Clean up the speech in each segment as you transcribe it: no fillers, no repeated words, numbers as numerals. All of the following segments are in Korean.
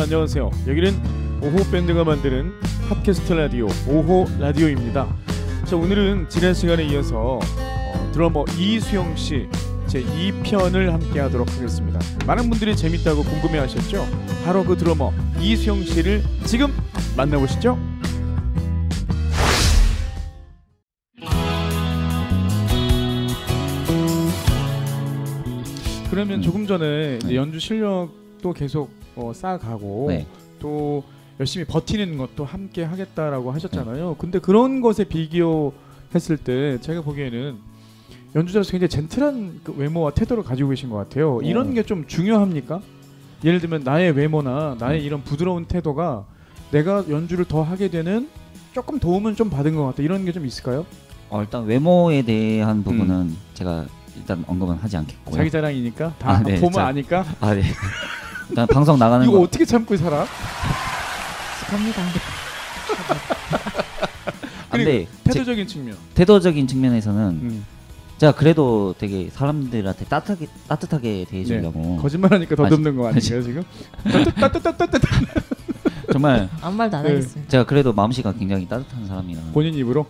안녕하세요. 여기는 오호 밴드가 만드는 팟캐스트 라디오 오호 라디오입니다. 자, 오늘은 지난 시간에 이어서 드러머 이수영 씨 제 2편을 함께 하도록 하겠습니다. 많은 분들이 재밌다고 궁금해하셨죠? 바로 그 드러머 이수영 씨를 지금 만나보시죠. 그러면 조금 전에 이제 연주 실력도 계속 쌓아가고 네. 또 열심히 버티는 것도 함께 하겠다라고 하셨잖아요. 근데 그런 것에 비교했을 때 제가 보기에는 연주자로서 굉장히 젠틀한 그 외모와 태도를 가지고 계신 것 같아요. 이런 게 좀 중요합니까? 예를 들면 나의 외모나 나의 이런 부드러운 태도가 내가 연주를 더 하게 되는 조금 도움은 좀 받은 것 같다. 이런 게 좀 있을까요? 일단 외모에 대한 부분은 제가 일단 언급은 하지 않겠고요. 자기 자랑이니까 다 네, 보면 아니까. 네. 일단 방송 나가는 이거 거 어떻게 참고 살아? 갑니다. 근데 태도적인 측면. 태도적인 측면에서는 제가 그래도 되게 사람들한테 따뜻하게 대해주려고. 네. 거짓말하니까 더 듬는 거 아니에요 지금? 따뜻. 정말 아무 말도 안 하겠습니다. 제가 그래도 마음씨가 굉장히 따뜻한 사람이라. 본인 입으로?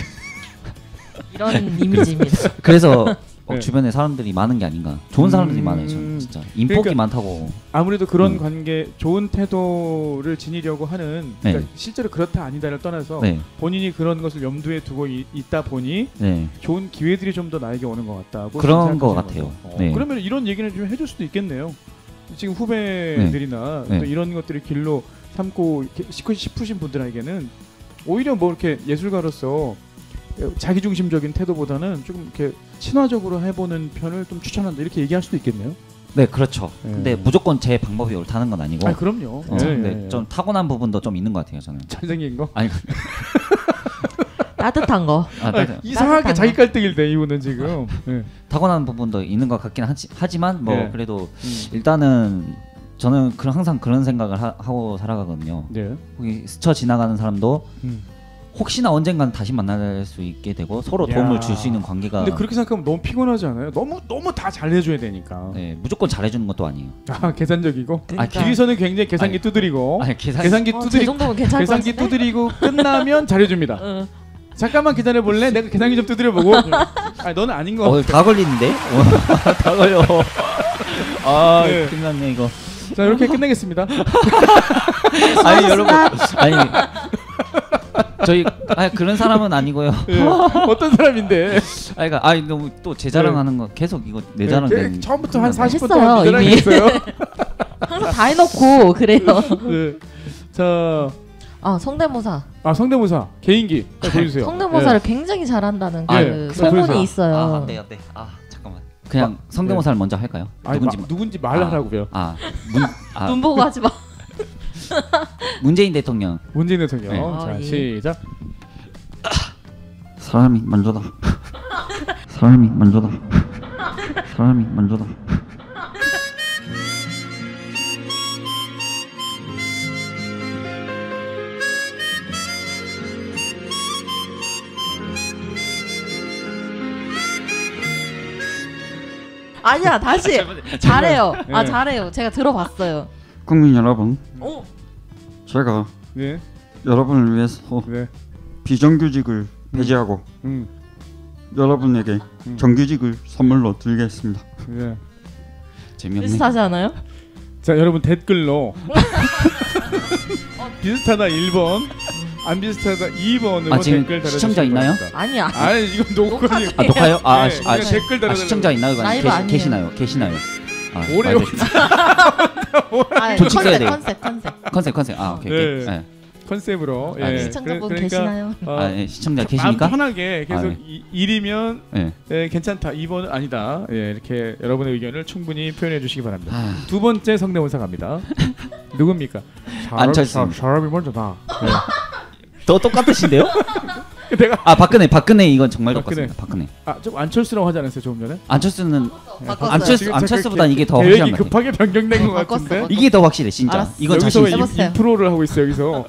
이런 이미지입니다. 그래서 네. 주변에 사람들이 많은 게 아닌가. 좋은 사람들이 많아요. 저는 진짜 인복이 그러니까 많다고. 아무래도 그런 관계, 좋은 태도를 지니려고 하는 그러니까 실제로 그렇다 아니다를 떠나서 본인이 그런 것을 염두에 두고 있다 보니 좋은 기회들이 좀 더 나에게 오는 것 같다고 그런 것 같아요. 그러면 이런 얘기는 좀 해줄 수도 있겠네요. 지금 후배들이나 또 이런 것들을 길로 삼고 싶으신 분들에게는 오히려 뭐 이렇게 예술가로서 자기중심적인 태도보다는 조금 이렇게 친화적으로 해보는 편을 좀 추천한다 이렇게 얘기할 수도 있겠네요. 네, 그렇죠. 근데 무조건 제 방법이 옳다는 건 아니고. 아, 그럼요. 근데 좀 타고난 부분도 좀 있는 것 같아요, 저는. 잘생긴 거? 아니, 따뜻한 거. 이상하게 자기 깔때기를 내 이유는 지금. 타고난 부분도 있는 것 같긴 하지만 뭐 그래도 일단은 저는 항상 그런 생각을 하고 살아가거든요. 거기 스쳐 지나가는 사람도 혹시나 언젠간 다시 만날 수 있게 되고 서로 도움을 줄 수 있는 관계가. 근데 그렇게 생각하면 너무 피곤하지 않아요? 너무 다 잘해줘야 되니까. 네, 무조건 잘해주는 것도 아니에요. 아, 계산적이고. 그러니까. 길이서는 굉장히 계산기 두드리고. 계산기 두드리고. 제 정도면 괜찮을 것 계산기 같은데? 두드리고 끝나면 잘해줍니다. 잠깐만 기다려볼래? 내가 계산기 좀 두드려보고. 아, 너는 아닌 거 같아. 다 걸리는데? 다 걸려. 아, 네. 큰일 났네 이거. 자, 이렇게 끝내겠습니다. 아니 여러분, 아니 저희 그런 사람은 아니고요. 어떤 사람인데? 아니 너무 또 제 자랑하는 거 계속 이거 내 자랑되는. 처음부터 한 40분 했어요, 동안 이미. 했어요. 항상 다 해놓고 그래요. 자, 성대모사. 성대모사 개인기 보여주세요. 성대모사를 굉장히 잘한다는 그 소문이 소문이 있어요. 안 돼. 잠깐만. 그냥 성대모사를 먼저 할까요? 누군지 말하라고요. 눈 보고 하지 마. 문재인 대통령. 문재인 대통령. 네. 자, 시작. 사람이 먼저다. 사람이 먼저다. 사람이 먼저다. 아니야, 다시. 잘해요. 잘해요. 제가 들어봤어요. 국민 여러분, 제가 여러분을 위해서 비정규직을 폐지하고 여러분에게 정규직을 선물로 드리겠습니다. 재미없네. 비슷하지 않아요? 자, 여러분 댓글로 비슷하다 1번, 안 비슷하다 2번으로 지금 댓글 달아주시기 시청자 있나요? 바랍니다. 아니야. 아니, 이건 녹화니. 녹화요? 댓글 달아달라고. 시청자 있나요? 라이브 아니에요. 계시나요? 오래요. 조직 써야 돼요. 컨셉. 컨셉. 오케이. 네. 컨셉으로. 시청자분 계시나요? 시청자 계십니까? 편하게 계속 1이면 괜찮다, 2번은 아니다. 이렇게 여러분의 의견을 충분히 표현해 주시기 바랍니다. 두 번째 성대모사 갑니다. 누굽니까? 안철수. 사람이 먼저다. 더 똑같으신데요? 내가 박근혜 이건 정말 똑같습니다. 박근혜. 좀 안철수라고 하지 않았어요 조금 전에? 안철수는 바꿨어요. 안철수보다 이게 더 계획이 확실한 것 같아요. 급하게 변경된 것 같은데. 이게 더 확실해 진짜. 알았어. 이건 여기서 자신 있어요. 인프로를 하고 있어 여기서.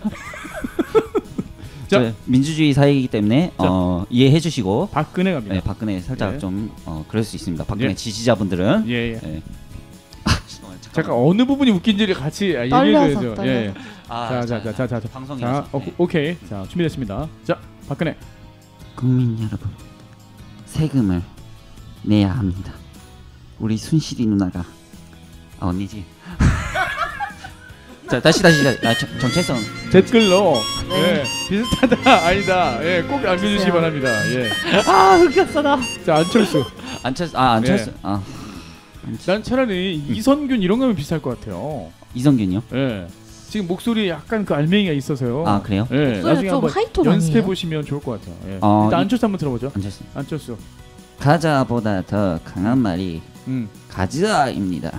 자, 민주주의 사회이기 때문에 이해해 주시고 박근혜 갑니다. 박근혜 살짝 좀 그럴 수 있습니다. 박근혜 지지자분들은. 잠깐 어느 부분이 웃긴지를 같이 얘기해줘야죠. 예. 자, 방송이라서. 오케이. 자, 준비됐습니다. 자, 박근혜. 국민 여러분, 세금을 내야 합니다. 우리 순실이 누나가 언니지. 자, 다시. 정체성 댓글로 비슷하다 아니다. 꼭 남겨주시기 바랍니다. 흑역사다. 자, 안철수. 난 차라리 이선균 이런 거면 비슷할 것 같아요. 이선균이요? 지금 목소리 약간 그 알맹이가 있어서요. 아, 그래요? 나중에 한번 하이톤 연습해 아니에요? 보시면 좋을 것 같아요. 일단 안철수 한번 들어보죠. 안철수. 가자보다 더 강한 말이 가즈아입니다.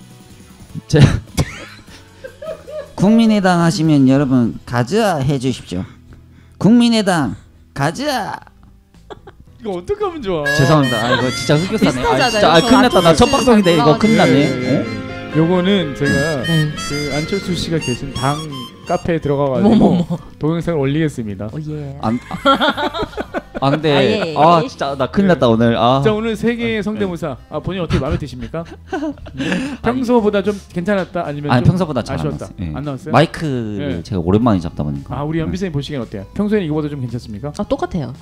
국민의당 하시면 여러분 가즈아 해주십시오. 국민의당 가즈아. 이거 어떻게 하면 좋아? 죄송합니다. 이거 진짜 흑역사네. 진짜 큰일 났다. 나 첫 방송인데 이거 큰일 났네. 요거는 제가 그 안철수 씨가 계신 당 카페에 들어가가지고 동영상을 올리겠습니다. 근데 진짜 나 큰일 났다 오늘. 진짜 오늘 세계의 성대모사 본인 어떻게 마음에 드십니까? 평소보다 좀 괜찮았다 아니면 좀 평소보다 잘 아쉬웠다? 안 나왔어요? 마이크를 제가 오랜만에 잡다 보니까. 우리 연비선님 보시기엔 어때요? 평소에는 이거보다 좀 괜찮습니까? 똑같아요.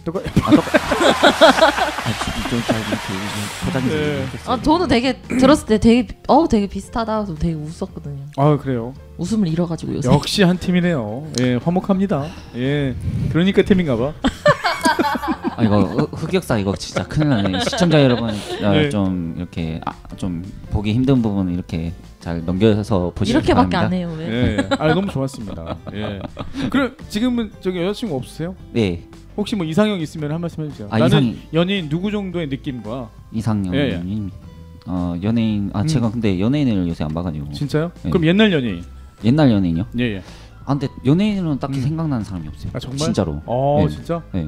저는 되게 들었을 때 되게 비슷하다. 되게 웃었거든요. 그래요? 웃음을 잃어가지고 요새. 역시 한 팀이네요. 화목합니다. 그러니까 팀인가봐. 이거 흑역사 이거 진짜 큰일 나네. 시청자 여러분 좀 이렇게 좀 보기 힘든 부분 이렇게 잘 넘겨서 보시기 이렇게밖에 바랍니다. 안 해요. 왜? 너무 좋았습니다. 그럼 지금은 여자친구 없으세요? 네. 혹시 뭐 이상형 있으면 한 말씀 해주세요. 나는 연예인 누구 정도의 느낌과 이상형 연예인 제가 근데 연예인을 요새 안 봐가지고. 진짜요? 그럼 옛날 연예인. 옛날 연예인요? 예. 근데 연예인은 딱히 생각나는 사람이 없어요. 정말? 진짜로. 진짜? 네.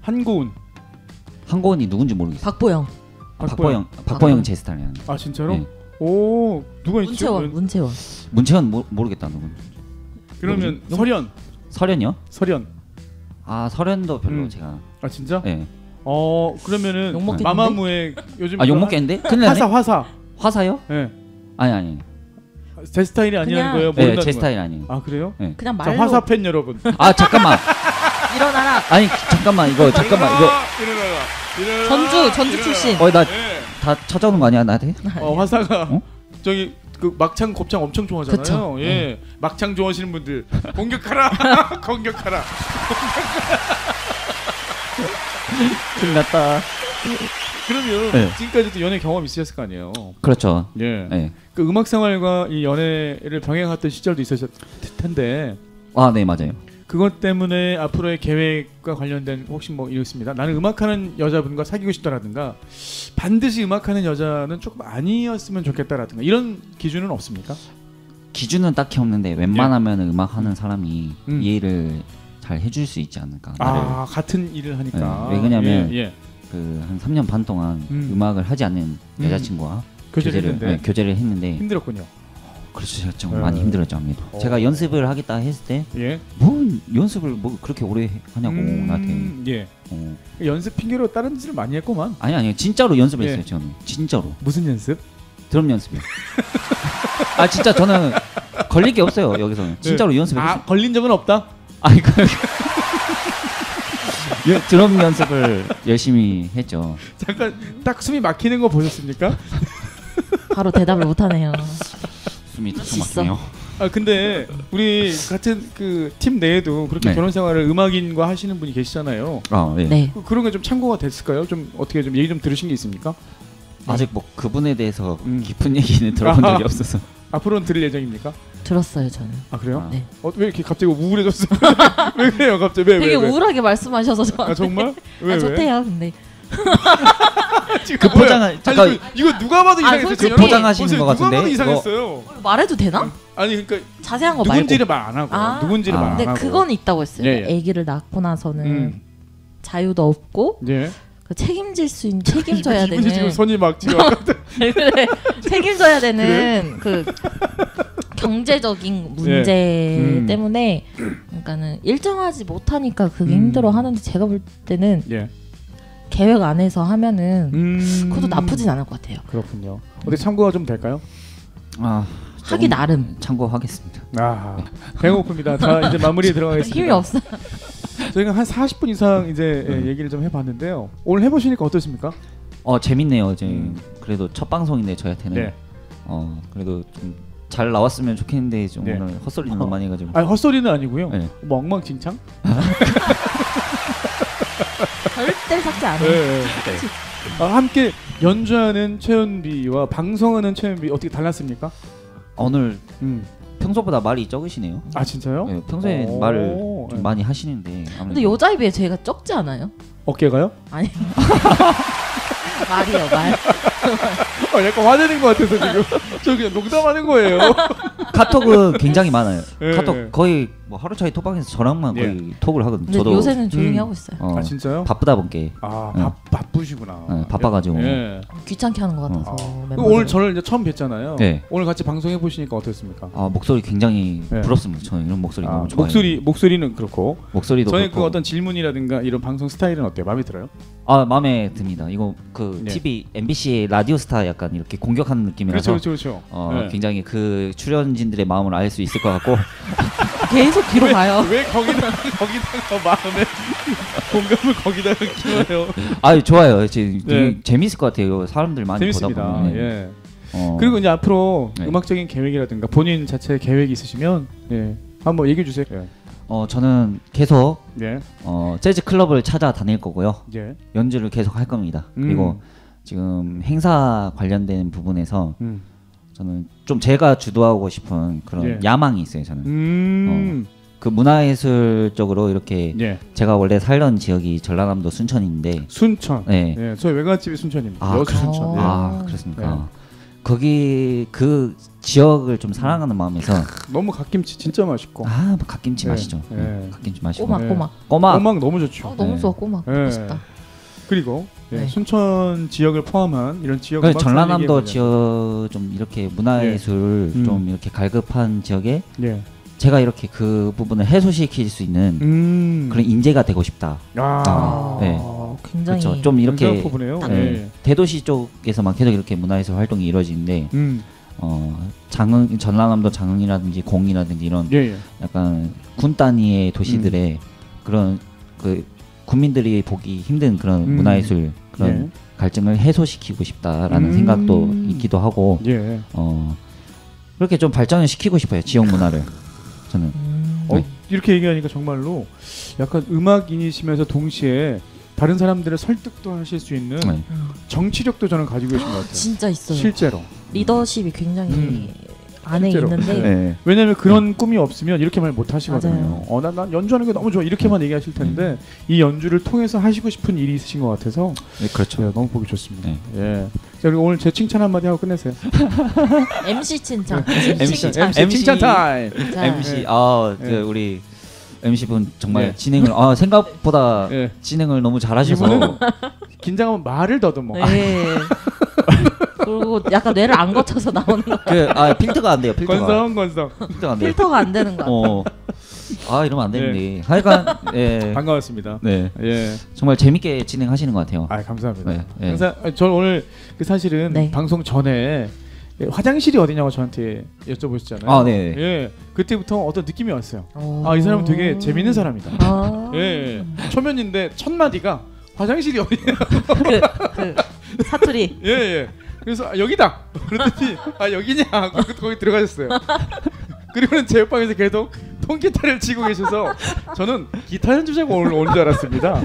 한고은이 누군지 모르겠어요. 박보영 제 스타일이 아니에요. 진짜로? 네. 오, 누가 있죠? 문채원 모르겠다 누군. 그러면 설현이요? 설현. 설현도 별로 제가. 진짜? 네. 그러면은 마마무의 요즘 욕먹겠는데? 큰일 나네. 화사요? 네. 아니. 제 스타일이 아니라는 거예요? 네, 제 스타일 아니에요. 그래요? 네. 그냥 말로. 화사 팬 여러분. 잠깐만. 일어나라. 잠깐만 이거. 일어나라. 전주 출신. 나 다 찾아오는 거 아니야 나한테? 화사가 저기 그 막창 곱창 엄청 좋아하잖아요. 그쵸? 막창 좋아하시는 분들 공격하라. 공격하라. 큰일 났다. 그러면 지금까지도 연애 경험 있으셨을 거 아니에요? 그렇죠. 그 음악 생활과 이 연애를 병행했던 시절도 있으셨을 텐데. 네 맞아요. 그것 때문에 앞으로의 계획과 관련된 혹시 뭐 있습니다. 나는 음악하는 여자분과 사귀고 싶다라든가 반드시 음악하는 여자는 조금 아니었으면 좋겠다라든가 이런 기준은 없습니까? 기준은 딱히 없는데 웬만하면 음악하는 사람이 이해를 잘 해줄 수 있지 않을까. 같은 일을 하니까. 왜냐면 그 한 3년 반 동안 음악을 하지 않는 여자친구와 교제를 했는데 힘들었군요. 그렇죠. 제가 좀 많이 힘들었죠. 제가 연습을 하겠다 했을 때 뭐 연습을 뭐 그렇게 오래 하냐고 나한테. 연습 핑계로 다른 짓을 많이 했구만. 아니요. 진짜로 연습했어요. 저는 진짜로. 무슨 연습? 드럼 연습이요. 진짜 저는 걸릴 게 없어요. 여기서는 진짜로 연습했어요. 걸린 적은 없다? 드럼 연습을 열심히 했죠. 잠깐 딱 숨이 막히는 거 보셨습니까? 바로 대답을 못하네요. 숨이 턱 막히네요. 근데 우리 같은 그 팀 내에도 그렇게 결혼 생활을 음악인과 하시는 분이 계시잖아요. 네. 그런 게 좀 참고가 됐을까요? 좀 어떻게 좀 얘기 좀 들으신 게 있습니까? 아직 뭐 그분에 대해서 깊은 얘기는 들어본 적이 없어서. 앞으로는 들을 예정입니까? 들었어요 저는. 그래요? 네. 왜 이렇게 갑자기 우울해졌어요? 왜 그래요 갑자기? 왜? 되게 우울하게 말씀하셔서 저. 정말? 왜? 좋대요 근데. 그 포장을 잠깐 이거 누가 봐도 이상했어요. 포장하시는 것 같은데. 누가 봐도 이상했어요. 말해도 되나? 그러니까 자세한 거 말고. 누군지를 말 안 하고. 누군지를 말 안 하고. 근데 그건 있다고 했어요. 아기를 낳고 나서는 자유도 없고. 그 책임질 수 있는 책임져야 되는. 지금 손이 막 지금. 그래. 책임져야 되는 그 경제적인 문제 때문에 그러니까는 일정하지 못하니까 그게 힘들어 하는데 제가 볼 때는 계획 안에서 하면은 그것도 나쁘진 않을 것 같아요. 그렇군요. 어떻게 참고가 좀 될까요? 하기 나름 참고하겠습니다. 아, 배고픕니다. 자, 이제 마무리에 들어가겠습니다. 힘이 없어. 저희가 한 40분 이상 이제 얘기를 좀 해봤는데요. 오늘 해보시니까 어떠십니까? 재밌네요. 이제 그래도 첫 방송인데 저희한테는 네. 그래도 좀 잘 나왔으면 좋겠는데 좀 네. 오늘 헛소리 너무 많이 해가지고. 아니 헛소리는 아니고요. 네. 뭐 엉망진창? 절대 삭제 안 해. 네. 함께 연주하는 최연비와 방송하는 최연비 어떻게 달랐습니까? 오늘 평소보다 말이 적으시네요. 아 진짜요? 네, 평소에 말을 좀 많이 하시는데. 근데 여자에 비해 제가 적지 않아요? 어깨가요? 아니. 말이요 말. 약간 화내는 것 같아서 지금 저 그냥 농담하는 거예요. 카톡은 굉장히 많아요. 네. 카톡 거의 뭐 하루 차이 톡방에서 저랑만 거의 톡을 하거든요. 근데 저도 요새는 조용히 하고 있어요. 아 진짜요? 바쁘다 보니까. 바쁘시구나. 바빠가지고. 귀찮게 하는 것 같아서. 오늘 저를 이제 처음 뵀잖아요. 네. 오늘 같이 방송해 보시니까 어땠습니까? 목소리 굉장히 부럽습니다. 저는 이런 목소리 너무 좋아해요. 목소리는 그렇고. 목소리도 저희 그렇고. 그 어떤 질문이라든가 이런 방송 스타일은 어때요? 마음에 들어요? 마음에 듭니다. 이거 그 TV MBC의 라디오스타 약간 이렇게 공격하는 느낌이라서. 그렇죠. 굉장히 그 출연진들의 마음을 알 수 있을 것 같고. 계속 뒤로 가요. 왜 거기다가 마음에 공감을 거기다가 키워요? 좋아요. 되게 재밌을 것 같아요. 사람들 많이 재밌습니다. 보다 보면. 예. 그리고 이제 앞으로 음악적인 계획이라든가 본인 자체 계획이 있으시면 한번 얘기해 주세요. 저는 계속 예. 재즈 클럽을 찾아다닐 거고요. 예. 연주를 계속 할 겁니다. 그리고 지금 행사 관련된 부분에서 저는 좀 제가 주도하고 싶은 그런 야망이 있어요. 저는 그 문화예술적으로 이렇게 제가 원래 살던 지역이 전라남도 순천인데 순천. 네. 예. 저희 외갓집이 순천입니다. 여수 순천. 그렇습니까? 거기 그 지역을 좀 사랑하는 마음에서 너무 갓김치 진짜 맛있고. 갓김치 맛이죠. 갓김치 맛있고. 꼬막 너무 좋죠. 너무 좋아 꼬막. 맛있다. 그리고 순천 지역을 포함한 이런 지역 전라남도 지역 좀 이렇게 문화예술 좀 이렇게 갈급한 지역에 제가 이렇게 그 부분을 해소시킬 수 있는 그런 인재가 되고 싶다. 굉장히 그렇죠. 좀 이렇게 대도시 쪽에서만 계속 이렇게 문화예술 활동이 이루어지는데 전라남도 장흥이라든지 공이라든지 이런 약간 군 단위의 도시들의 그런 그 국민들이 보기 힘든 그런 문화예술 그런 갈증을 해소시키고 싶다라는 생각도 있기도 하고 그렇게 좀 발전을 시키고 싶어요. 지역 문화를 저는. 이렇게 얘기하니까 정말로 약간 음악인이시면서 동시에 다른 사람들을 설득도 하실 수 있는 정치력도 저는 가지고 계신 것 같아요. 진짜 있어요. 실제로 리더십이 굉장히 안에 있는데 왜냐면 그런 꿈이 없으면 이렇게 말 못 하시거든요. 난 연주하는 게 너무 좋아 이렇게만 얘기하실 텐데 이 연주를 통해서 하시고 싶은 일이 있으신 것 같아서 그렇죠. 너무 보기 좋습니다. 자, 그리고 오늘 제 칭찬 한마디 하고 끝내세요. MC 칭찬. MC 칭찬 타임. MC 우리 MC분 정말 진행을 생각보다 진행을 너무 잘하셔서 긴장하면 말을 더듬어. 그리고 약간 뇌를 안 거쳐서 나오는 거. 필터가 안 돼요. 필터가. 건성. 필터가 안 되는 거. 이러면 안 되는데. 하여간 반가웠습니다. 정말 재밌게 진행하시는 것 같아요. 감사합니다. 저 오늘 사실은 방송 전에 화장실이 어디냐고 저한테 여쭤보셨잖아요. 그때부터 어떤 느낌이 왔어요. 이 사람은 되게 재밌는 사람이다. 초면인데 첫 마디가 화장실이 어디냐. 그 사투리. 그래서 여기다. 그랬더니 여기냐 하고 거기 들어가셨어요. 그리고는 제 옆방에서 계속 통기타를 치고 계셔서 저는 기타 연주자가 오늘 오는 줄 알았습니다.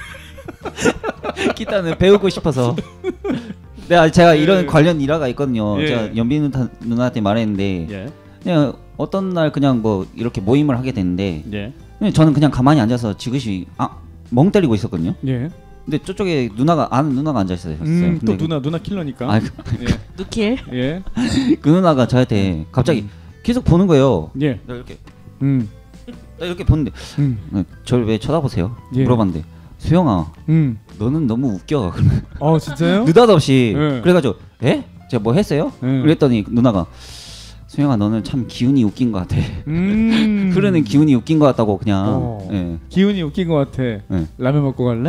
기타는 배우고 싶어서. 제가 이런 관련 일화가 있거든요. 제가 연비 누나한테 말했는데 그냥 어떤 날 그냥 뭐 이렇게 모임을 하게 됐는데 저는 그냥 가만히 앉아서 지그시 멍 때리고 있었거든요. 근데 저쪽에 아는 누나가 앉아 있었어요. 또 누나 킬러니까. 누킬. 그 누나가 저한테 갑자기 계속 보는 거예요. 나 이렇게 보는데 저를 왜 쳐다보세요? 물어봤는데 수영아, 너는 너무 웃겨. 진짜요? 느닷없이 그래가지고 제가 뭐 했어요? 그랬더니 누나가 수영아 너는 참 기운이 웃긴 것 같아. 흐르는 기운이 웃긴 것 같다고 그냥. 기운이 웃긴 것 같아. 라면 먹고 갈래?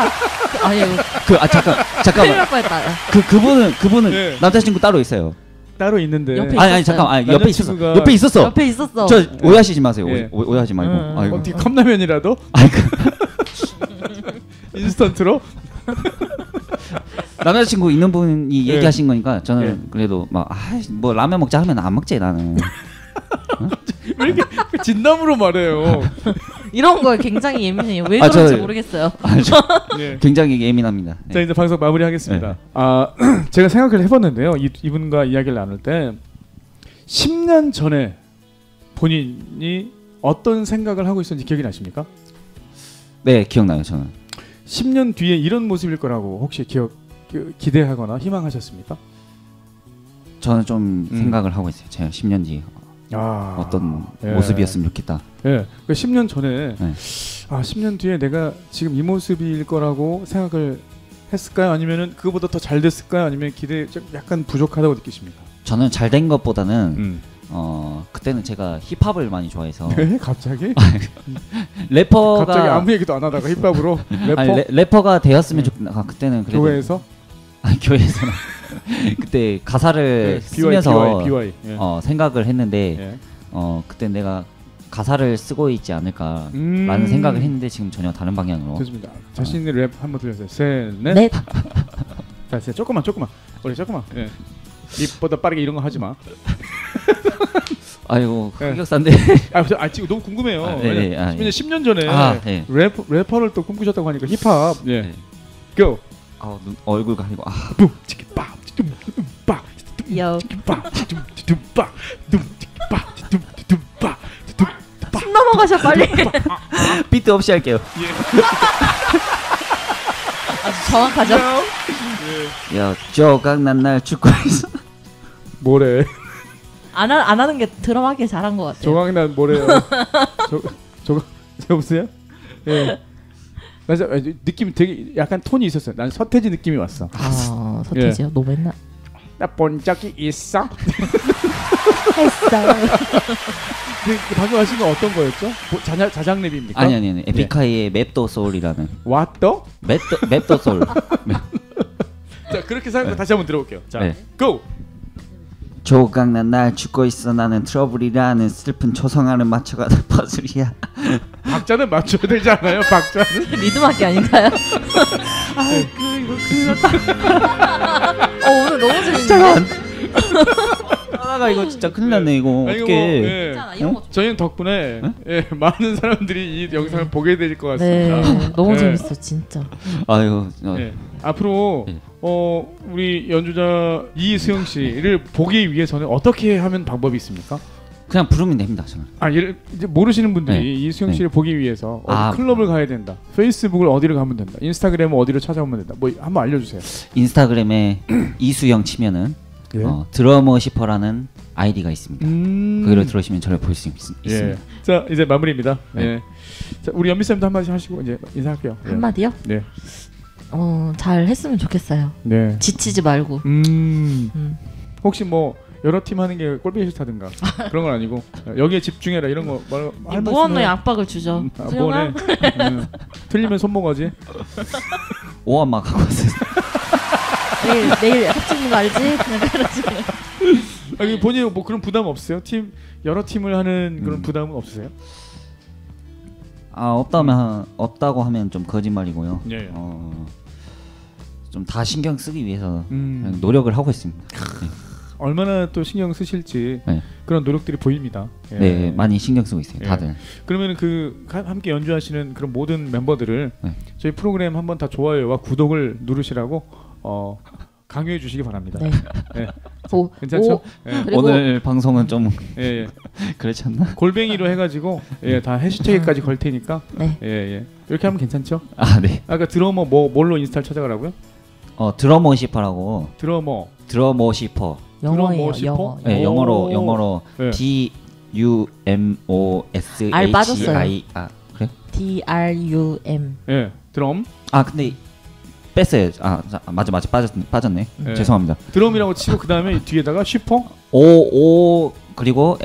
아니 잠깐만. 큰일 날 뻔했다. 그분은 남자친구 따로 있어요. 따로 있는데. 아니 잠깐만. 옆에 있었어. 남자친구가- 옆에 있었어. 옆에 있었어. 저 오해하시지 마세요. 예. 오해하지 말고. 아이고. 어떻게 컵라면이라도? 인스턴트로? 남자친구 있는 분이 예. 얘기하신 거니까 저는 예. 그래도 막 뭐 라면 먹자 하면 안 먹지 나는. 왜 이렇게 진담으로 말해요? 이런 거에 굉장히 예민해요. 왜 아, 그런지 저- 모르겠어요. 예. 굉장히 예민합니다. 자 이제 방송 마무리하겠습니다. 네. 제가 생각을 해봤는데요. 이분과 이야기를 나눌 때 10년 전에 본인이 어떤 생각을 하고 있었는지 기억이 나십니까? 네, 기억나요 저는. 10년 뒤에 이런 모습일 거라고 혹시 기대하거나 희망하셨습니까? 저는 좀 생각을 하고 있어요. 제가 10년 뒤에 어떤 예. 모습이었으면 좋겠다. 예. 그 10년 전에 네. 10년 뒤에 내가 지금 이 모습일 거라고 생각을 했을까요? 아니면은 그거보다 더 잘 됐을까요? 아니면 기대 좀 약간 부족하다고 느끼십니까? 저는 잘 된 것보다는 그때는 제가 힙합을 많이 좋아해서 네? 갑자기? 래퍼가 갑자기 아무 얘기도 안 하다가 힙합으로 래퍼? 아니, 래퍼가 되었으면 좋겠다. 그때는 그래도 교회에서? 아니 교회에서는 그때 가사를 쓰면서 BY. 예. 생각을 했는데 예. 그때 내가 가사를 쓰고 있지 않을까라는 생각을 했는데 지금 전혀 다른 방향으로. 좋습니다. 자신 있는 랩 한번 들려주세요. 셋, 넷. 넷. 자, 조금만. 우리 조금만. 예. 입보다 빠르게 이런 거 하지 마. 아이고 예. 흑역사인데. 지금 너무 궁금해요. 네, 왜냐면 예. 10년 전에 네. 래퍼를 또 꿈꾸셨다고 하니까 힙합. 예. 네. 고. 얼굴 가리고 붐 치키 빠 둠 빠. 요. 빠 둠 빠. 둠 치키 빠 둠 빠. 숨 넘어가셔 빨리. 비트 없이 할게요. 아주 정확하죠. 야 조각난 날 죽고 있어. 뭐래? 안 하는 게 드럼하기 잘한 것 같아요. 조각난 뭐래요? 여보세요? 예. 맞아, 느낌 되게 약간 톤이 있었어요. 난 서태지 느낌이 왔어. 서태지요? 너무 했나? 나 본 적이 있어? 했어요. 방금 하신 건 어떤 거였죠? 자작 랩입니까? 아니 에픽하이의 맵더 소울이라는. 왓더? 맵더 소울. 자 그렇게 생각 다시 한번 들어볼게요. 자, 네. 고! 조각난 날 죽고 있어 나는 트러블이라는 슬픈 초성화를 맞춰가는 퍼즐이야. 박자는 맞춰야 되지 않아요? 박자는? 리듬악기 아닌가요? 오늘 너무 재밌는데? 하나가 이거 진짜 큰일 났네 이거. 아니, 어떻게? 괜찮아, 이런 거. 저희는 덕분에 많은 사람들이 이 영상을 보게 될 것 네, 같습니다. 너무 네. 재밌어 진짜. 아유. 앞으로 네. 우리 연주자 이수영 씨를 보기 위해서는 어떻게 하면 방법이 있습니까? 그냥 부르면 됩니다 저는. 이제 모르시는 분들이 네. 이수영 씨를 보기 위해서 클럽을 가야 된다. 페이스북을 어디를 가면 된다. 인스타그램을 어디를 찾아오면 된다. 뭐 한번 알려주세요. 인스타그램에 이수영 치면은 예. 드러머시퍼라는 아이디가 있습니다. 그거를 들으시면 저를 볼 수 있습니다. 예. 자 이제 마무리입니다. 네. 예. 자 우리 연미 쌤도 한마디 하시고 이제 인사할게요. 예. 한마디요? 네. 잘 했으면 좋겠어요. 네. 지치지 말고. 혹시 뭐 여러 팀 하는 게 꼴보기 싫다든가 그런 건 아니고 여기에 집중해라 이런 거 말. 무언의 압박을 주죠. 수영아. 틀리면 손모가지. 오한마 갖고 왔어요. 내일 합치는 거 알지? 그냥 그런 식으로. 본인 뭐 그런 부담 없어요? 여러 팀을 하는 그런 부담은 없으세요? 없다고 하면 좀 거짓말이고요. 예. 좀 다 신경 쓰기 위해서 그냥 음. 노력을 하고 있습니다. 네. 얼마나 또 신경 쓰실지 네. 그런 노력들이 보입니다. 예. 네, 많이 신경 쓰고 있어요, 다들. 그러면 함께 연주하시는 그런 모든 멤버들을 네. 저희 프로그램 한번 다 좋아요와 구독을 누르시라고 강요해 주시기 바랍니다. 네. 네. 괜찮죠? 예. 그리고 오늘 방송은 좀 예. 그렇지 않나? 골뱅이로 해가지고 다 해시태그까지 걸 테니까 네. 예. 이렇게 하면 괜찮죠? 네. 아까 드러머 뭘로 인스타를 찾아가라고요? 드러머시퍼라고. 드러머시퍼. 영어예요. 드러머시퍼? 네, 영어로 네. DUMOSHI. R 빠졌어요. 그래? DRUM. 예. 드럼. 근데 뺐어요. 맞아 빠졌네. 네. 죄송합니다. 드럼이라고 치고 그 다음에 뒤에다가 슈퍼. O 그리고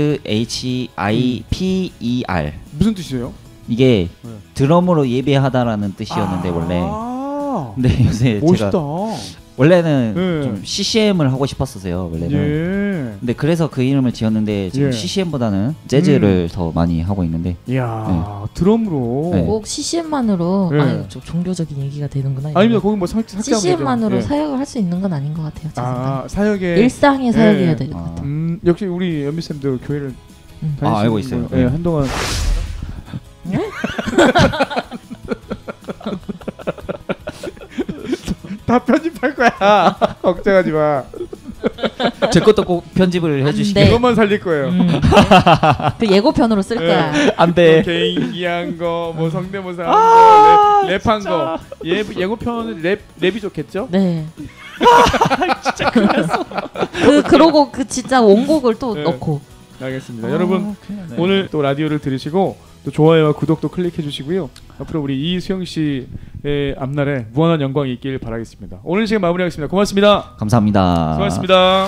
SHIPER. 무슨 뜻이에요? 이게 네. 드럼으로 예배하다라는 뜻이었는데 원래. 근데 요새 멋있다. 제가 원래는 좀 CCM을 하고 싶었었어요. 원래는. 예. 근데 그래서 그 이름을 지었는데 지금 CCM보다는 재즈를 더 많이 하고 있는데. 이야, 드럼으로. 꼭 CCM만으로 좀 종교적인 얘기가 되는구나. 아닙니다. 거기 뭐 CCM만으로 사역을 할 수 있는 건 아닌 것 같아요. 사역에 일상의 사역이어야 될 것 같아요. 역시 우리 연미 쌤도 교회를 알고 있어요. 네, 한동안. 다 편집할 거야. 걱정하지 마. 제 것도 꼭 편집을 해주시고 이것만 살릴 거예요. 그 예고편으로 쓸 거야. 안 돼. 개인기한 거, 뭐 성대모사 거, 랩한 거. 예고편은 랩이 좋겠죠? 네. 진짜 그랬어. 그러고 그 진짜 원곡을 또 넣고. 알겠습니다. 여러분 오늘 또 라디오를 들으시고 또 좋아요와 구독도 클릭해 주시고요. 앞으로 우리 이수영 씨의 앞날에 무한한 영광이 있길 바라겠습니다. 오늘 시간 마무리하겠습니다. 고맙습니다. 감사합니다. 수고하셨습니다.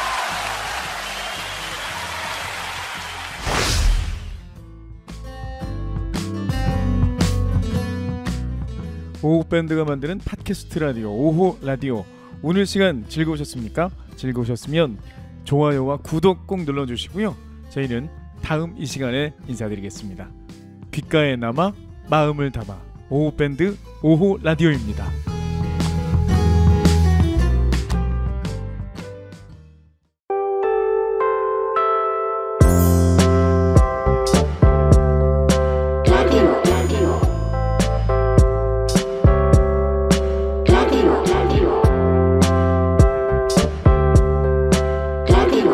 오후 밴드가 만드는 팟캐스트 라디오 오후 라디오. 오늘 시간 즐거우셨습니까? 즐거우셨으면 좋아요와 구독 꼭 눌러주시고요. 저희는 다음 이 시간에 인사드리겠습니다. 귓가에 남아 마음을 담아 오후 밴드 오후 라디오입니다.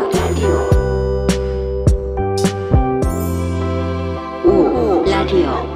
라디오